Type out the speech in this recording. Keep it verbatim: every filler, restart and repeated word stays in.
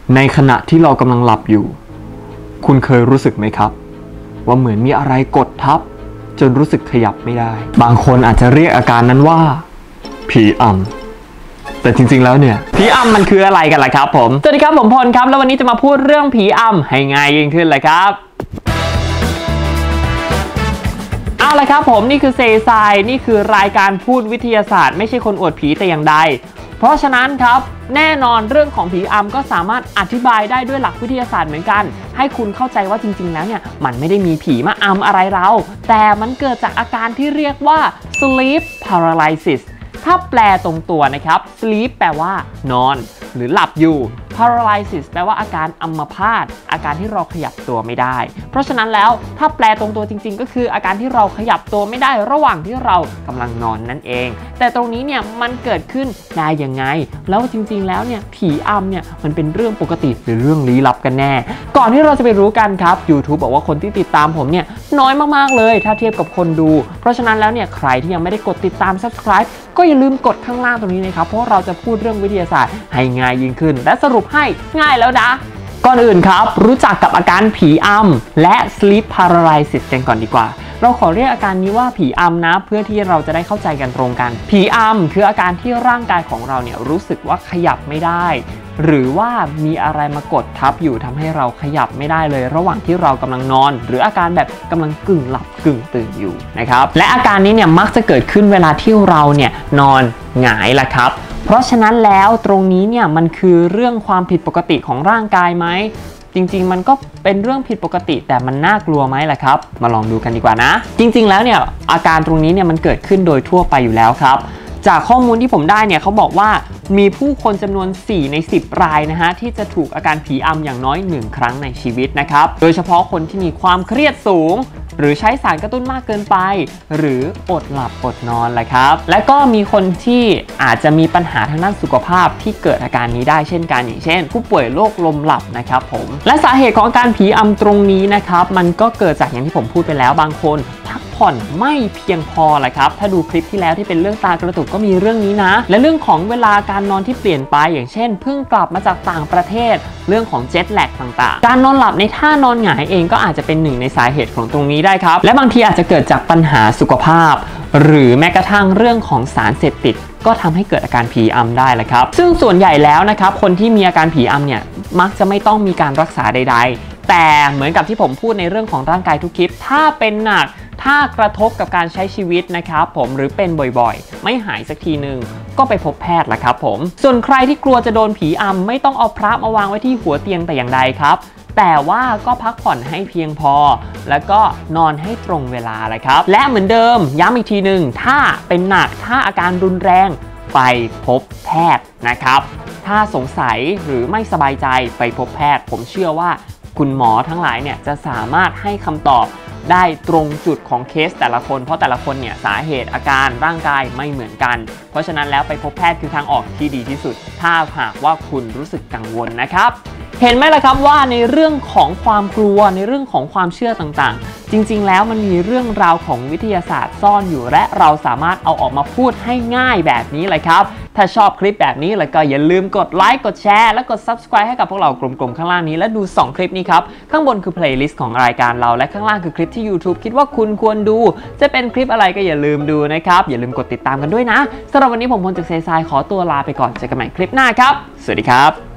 ในขณะที่เรากำลังหลับอยู่คุณเคยรู้สึกไหมครับว่าเหมือนมีอะไรกดทับจนรู้สึกขยับไม่ได้บางคนอาจจะเรียกอาการนั้นว่าผีอำแต่จริงๆแล้วเนี่ยผีอำมันคืออะไรกันล่ะครับผมสวัสดีครับผมพลครับแล้ววันนี้จะมาพูดเรื่องผีอำให้ง่ายยิ่งขึ้นเลยครับเอาละครับผมนี่คือเซซายนี่คือรายการพูดวิทยาศาสตร์ไม่ใช่คนอวดผีแต่อย่างใดเพราะฉะนั้นครับแน่นอนเรื่องของผีอำก็สามารถอธิบายได้ด้วยหลักวิทยาศาสตร์เหมือนกันให้คุณเข้าใจว่าจริงๆแล้วเนี่ยมันไม่ได้มีผีมาอำอะไรเราแต่มันเกิดจากอาการที่เรียกว่า sleep paralysis ถ้าแปลตรงตัวนะครับ sleep แปลว่านอนหรือหลับอยู่ paralysis แปลว่าอาการอัมพาตอาการที่เราขยับตัวไม่ได้เพราะฉะนั้นแล้วถ้าแปลตรงตัวจริงๆก็คืออาการที่เราขยับตัวไม่ได้ระหว่างที่เรากำลังนอนนั่นเองแต่ตรงนี้เนี่ยมันเกิดขึ้นได้ยังไงแล้วจริงๆแล้วเนี่ยผีอำเนี่ยมันเป็นเรื่องปกติหรือเรื่องลี้ลับกันแน่ก่อนที่เราจะไปรู้กันครับ YouTube บอกว่าคนที่ติดตามผมเนี่ยน้อยมากๆเลยถ้าเทียบกับคนดูเพราะฉะนั้นแล้วเนี่ยใครที่ยังไม่ได้กดติดตาม Subscribe ก็อย่าลืมกดข้างล่างตรงนี้นะครับเพราะเราจะพูดเรื่องวิทยาศาสตร์ให้ง่ายยิ่งขึ้นและสรุปให้ง่ายแล้วนะก่อนอื่นครับรู้จักกับอาการผีอำและ sleep paralysis กันก่อนดีกว่าเราขอเรียกอาการนี้ว่าผีอำนะเพื่อที่เราจะได้เข้าใจกันตรงกันผีอำคืออาการที่ร่างกายของเราเนี่ยรู้สึกว่าขยับไม่ได้หรือว่ามีอะไรมากดทับอยู่ทำให้เราขยับไม่ได้เลยระหว่างที่เรากำลังนอนหรืออาการแบบกำลังกึ่งหลับกึ่งตื่นอยู่นะครับและอาการนี้เนี่ยมักจะเกิดขึ้นเวลาที่เราเนี่ยนอนหงายล่ะครับเพราะฉะนั้นแล้วตรงนี้เนี่ยมันคือเรื่องความผิดปกติของร่างกายไหมจริงๆมันก็เป็นเรื่องผิดปกติแต่มันน่ากลัวไหมล่ะครับมาลองดูกันดีกว่านะจริงๆแล้วเนี่ยอาการตรงนี้เนี่ยมันเกิดขึ้นโดยทั่วไปอยู่แล้วครับจากข้อมูลที่ผมได้เนี่ยเขาบอกว่ามีผู้คนจำนวนสี่ในสิบรายนะฮะที่จะถูกอาการผีอำอย่างน้อยหนึ่งครั้งในชีวิตนะครับโดยเฉพาะคนที่มีความเครียดสูงหรือใช้สารกระตุ้นมากเกินไปหรืออดหลับอดนอนแหละครับและก็มีคนที่อาจจะมีปัญหาทางด้านสุขภาพที่เกิดอาการนี้ได้เช่นกันอย่างเช่นผู้ป่วยโรคลมหลับนะครับผมและสาเหตุของอาการผีอำตรงนี้นะครับมันก็เกิดจากอย่างที่ผมพูดไปแล้วบางคนพักผ่อนไม่เพียงพอแหละครับถ้าดูคลิปที่แล้วที่เป็นเรื่องตากระตุกก็มีเรื่องนี้นะและเรื่องของเวลาการนอนที่เปลี่ยนไปอย่างเช่นเพิ่งกลับมาจากต่างประเทศเรื่องของเจ็ตแลกต่างๆการนอนหลับในท่านอนหงายเองก็อาจจะเป็นหนึ่งในสาเหตุของตรงนี้ได้ครับและบางทีอาจจะเกิดจากปัญหาสุขภาพหรือแม้กระทั่งเรื่องของสารเสพติดก็ทำให้เกิดอาการผีอำได้แหละครับซึ่งส่วนใหญ่แล้วนะครับคนที่มีอาการผีอำเนี่ยมักจะไม่ต้องมีการรักษาใดๆแต่เหมือนกับที่ผมพูดในเรื่องของร่างกายทุกคลิปถ้าเป็นหนักถ้ากระทบกับการใช้ชีวิตนะครับผมหรือเป็นบ่อยๆไม่หายสักทีหนึ่งก็ไปพบแพทย์ละครับผมส่วนใครที่กลัวจะโดนผีอำไม่ต้องเอาพระมาวางไว้ที่หัวเตียงแต่อย่างใดครับแต่ว่าก็พักผ่อนให้เพียงพอแล้วก็นอนให้ตรงเวลาเลยครับและเหมือนเดิมย้ำอีกทีหนึ่งถ้าเป็นหนักถ้าอาการรุนแรงไปพบแพทย์นะครับถ้าสงสัยหรือไม่สบายใจไปพบแพทย์ผมเชื่อว่าคุณหมอทั้งหลายเนี่ยจะสามารถให้คำตอบได้ตรงจุดของเคสแต่ละคนเพราะแต่ละคนเนี่ยสาเหตุอาการร่างกายไม่เหมือนกันเพราะฉะนั้นแล้วไปพบแพทย์คือทางออกที่ดีที่สุดถ้าหากว่าคุณรู้สึกกังวลนะครับเห็นไหมล่ะครับว่าในเรื่องของความกลัวในเรื่องของความเชื่อต่างๆจริงๆแล้วมันมีเรื่องราวของวิทยาศาสตร์ซ่อนอยู่และเราสามารถเอาออกมาพูดให้ง่ายแบบนี้เลยครับถ้าชอบคลิปแบบนี้แล้วก็อย่าลืมกดไลค์กดแชร์และกด Subscribe ให้กับพวกเรากลุ่มๆข้างล่างนี้และดูสองคลิปนี้ครับข้างบนคือ playlist ของรายการเราและข้างล่างคือคลิปที่ YouTube คิดว่าคุณควรดูจะเป็นคลิปอะไรก็อย่าลืมดูนะครับอย่าลืมกดติดตามกันด้วยนะสำหรับวันนี้ผมพลจากเซซายขอตัวลาไปก่อนเจอกันใหม่คลิปหน้าครับสวัสดีครับ